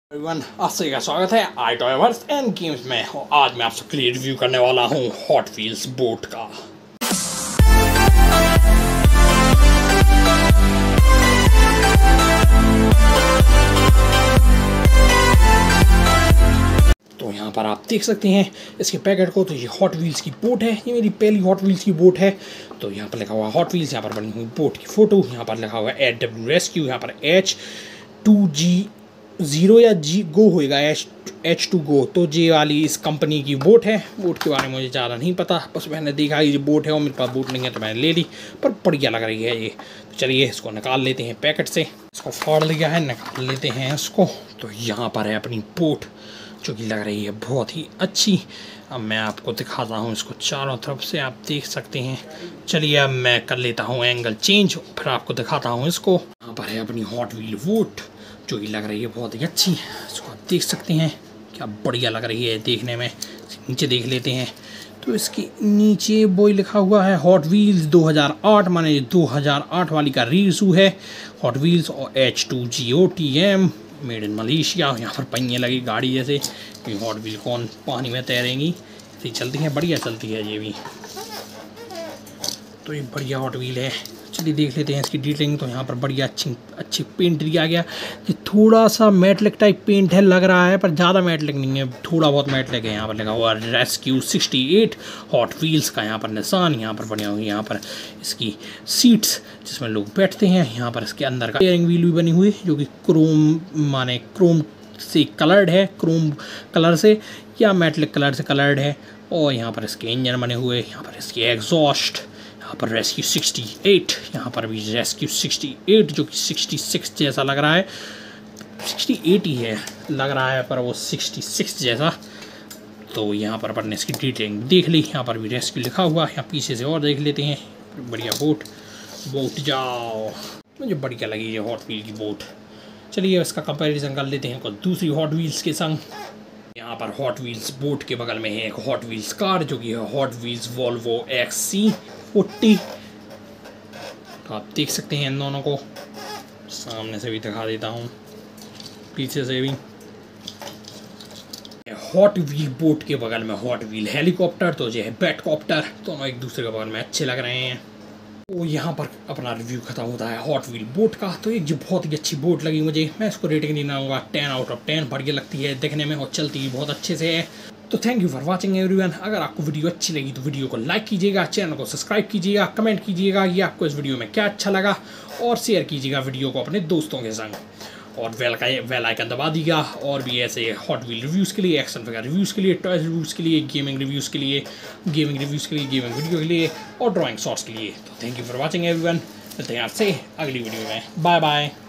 Everyone, आप सभी का स्वागत है आई टॉयवर्स एंड गेम्स में। और आज मैं आप सबके लिए रिव्यू करने वाला हूँ हॉट व्हील्स बोट का। तो यहाँ पर आप देख सकते हैं इसके पैकेट को। तो ये हॉट व्हील्स की बोट है, ये मेरी पहली हॉट व्हील्स की बोट है। तो यहाँ पर लिखा हुआ हॉट व्हील्स, यहाँ पर बनी हुई बोट की फोटो, यहाँ पर लिखा हुआ HW रेस्क्यू, यहाँ पर H2G0 या G गो होएगा, H2 गो। तो ये वाली इस कंपनी की बोट है। बोट के बारे में मुझे ज़्यादा नहीं पता, बस मैंने देखा ये बोट है और मेरे पास बोट नहीं है तो मैंने ले ली, पर बढ़िया लग रही है ये। तो चलिए इसको निकाल लेते हैं पैकेट से। इसको फाड़ लिया है, निकाल लेते हैं इसको। तो यहाँ पर है अपनी बोट जो कि लग रही है बहुत ही अच्छी। अब मैं आपको दिखाता हूँ इसको चारों तरफ से, आप देख सकते हैं। चलिए अब मैं कर लेता हूँ एंगल चेंज, फिर आपको दिखाता हूँ इसको। यहाँ पर है अपनी हॉट व्हील बोट जो कि लग रही है बहुत ही अच्छी। इसको आप देख सकते हैं क्या बढ़िया लग रही है देखने में। नीचे देख लेते हैं तो इसके नीचे वो लिखा हुआ है हॉट व्हील्स 2008, माने 2008 वाली का रीइशू है हॉट व्हील्स। और H2GOTM मेड इन मलेशिया। यहाँ पर पहिए लगी गाड़ी जैसे। ये हॉट व्हील कौन पानी में तैरेंगी, ऐसी चलती है, बढ़िया चलती है ये भी। तो ये बढ़िया हॉट व्हील है। चलिए देख लेते हैं इसकी डिटेलिंग। तो यहाँ पर बढ़िया अच्छी पेंट दिया गया। ये थोड़ा सा मैटलिक टाइप पेंट है लग रहा है, पर ज़्यादा मैटलिक नहीं है, थोड़ा बहुत मैटलिक है। यहाँ पर लगा हुआ रेस्क्यू 68 हॉट व्हील्स का यहाँ पर निशान। यहाँ पर बने हुए यहाँ पर इसकी सीट्स जिसमें लोग बैठते हैं। यहाँ पर इसके अंदर का स्टीयरिंग व्हील भी बनी हुई जो कि क्रोम से कलर्ड है, क्रोम कलर से या मैटलिक कलर से कलर्ड है। और यहाँ पर इसके इंजन बने हुए, यहाँ पर इसकी एग्जॉस्ट, यहाँ पर रेस्क्यू 68, यहाँ पर भी रेस्क्यू 68 जो कि 66 जैसा लग रहा है। 68 ही है लग रहा है, पर वो 66 जैसा। तो यहाँ पर अपन ने इसकी डिटेलिंग देख ली। यहाँ पर भी रेस्क्यू लिखा हुआ है। यहाँ पीछे से और देख लेते हैं। बढ़िया बोट जाओ, मुझे बढ़िया लगी ये हॉट व्हील की बोट। चलिए इसका कंपैरिजन कर लेते हैं कुछ दूसरी हॉट व्हील्स के संग। यहाँ पर हॉट व्हील्स बोट के बगल में है एक हॉट व्हील्स कार जो कि है हॉट व्हील्स वोल्वो XC40। तो आप देख सकते हैं इन दोनों को। सामने से भी दिखा देता हूँ, पीछे से भी। हॉट व्हील बोट के बगल में हॉट व्हील हेलीकॉप्टर, तो जो है बैटकॉप्टर, दोनों एक दूसरे के बगल में अच्छे लग रहे हैं। तो यहाँ पर अपना रिव्यू खत्म होता है हॉट व्हील बोट का। तो एक जो बहुत ही अच्छी बोट लगी मुझे, मैं इसको रेटिंग देना होगा 10 आउट ऑफ 10। बढ़िया लगती है देखने में और चलती भी बहुत अच्छे से है। तो thank you for watching everyone. अगर आपको वीडियो अच्छी लगी तो वीडियो को लाइक कीजिएगा, चैनल को सब्सक्राइब कीजिएगा, कमेंट कीजिएगा कि आपको इस वीडियो में क्या अच्छा लगा, और शेयर कीजिएगा वीडियो को अपने दोस्तों के संग। और बेल आइकन दबा दीजिएगा। और भी ऐसे हॉट व्हील रिव्यूज़ के लिए, एक्शन फिगर रिव्यूज़ के लिए, टॉयज रिव्यूज़ के लिए, गेमिंग रिव्यूज़ के लिए, गेमिंग वीडियो के लिए और ड्राइंग शॉट्स के लिए। तो thank you for watching everyone. मिलते हैं आपसे अगली वीडियो में। Bye bye.